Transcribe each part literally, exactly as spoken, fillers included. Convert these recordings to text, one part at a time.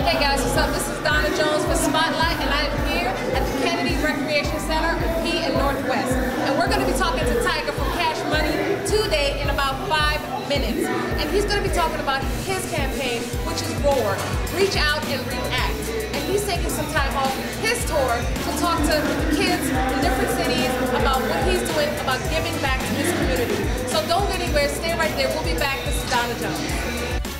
Hey guys, what's up? This is Donna Jones for Spotlight, and I am here at the Kennedy Recreation Center in P and Northwest. And we're going to be talking to Tyga from Cash Money today in about five minutes. And he's going to be talking about his campaign, which is Roar, Reach Out and React. And he's taking some time off his tour to talk to kids in different cities about what he's doing about giving back to his community. So don't go anywhere, stay right there. We'll be back. This is Donna Jones.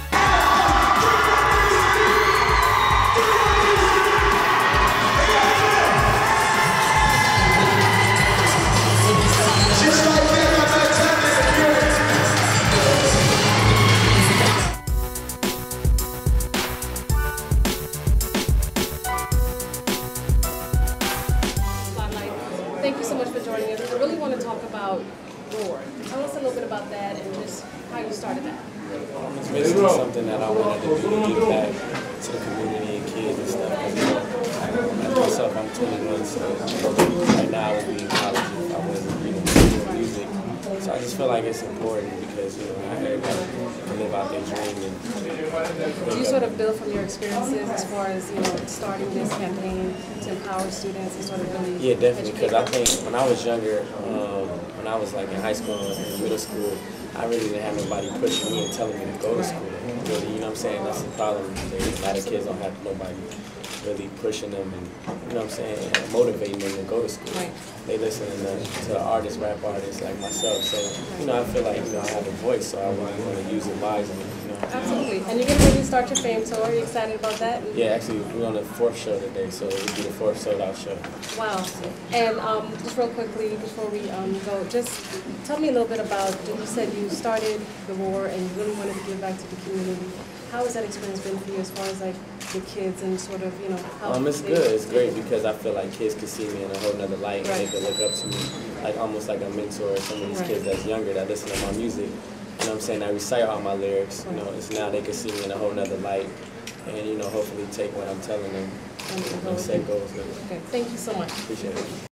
Thank you so much for joining us. I really want to talk about Roar. Tell us a little bit about that and just how you started that. It's basically something that I wanted to do to give back to the community and kids and stuff. Because, you know, like myself, I'm twenty-one, so right now I would be in college if I wasn't, you know, doing music. So I just feel like it's important because, you know, everybody can live out their dream. And do you sort of build from your experiences as far as, you know, starting this campaign to empower students and sort of really yeah, definitely, because I think when I was younger, um, when I was like in high school and middle school, I really didn't have nobody pushing me and telling me to go to school. Really, you know what I'm saying? That's the problem. A lot of kids don't have nobody really pushing them and, you know what I'm saying, and motivating them to go to school. Right. They listen to, to artists, rap artists like myself. So, you know, I feel like, you know, I have a voice, so I want to use it wisely. You know? Absolutely. And you're getting ready to start your fame, so are you excited about that? Yeah, actually, we're on the fourth show today, so it'll be the fourth sold-out show. Wow. And um, just real quickly, before we um, go, just tell me a little bit about, you said you started the Roar and you really wanted to give back to the community. How has that experience been for you as far as like the kids and sort of, you know, how Um, it's good. It's great because I feel like kids can see me in a whole nother light right. and they can look up to me, like almost like a mentor. Some of these right. kids that's younger that listen to my music, you know what I'm saying, I recite all my lyrics, you know, it's now they can see me in a whole nother light and, you know, hopefully take what I'm telling them and, and say goals. Okay, thank you so much. Appreciate it.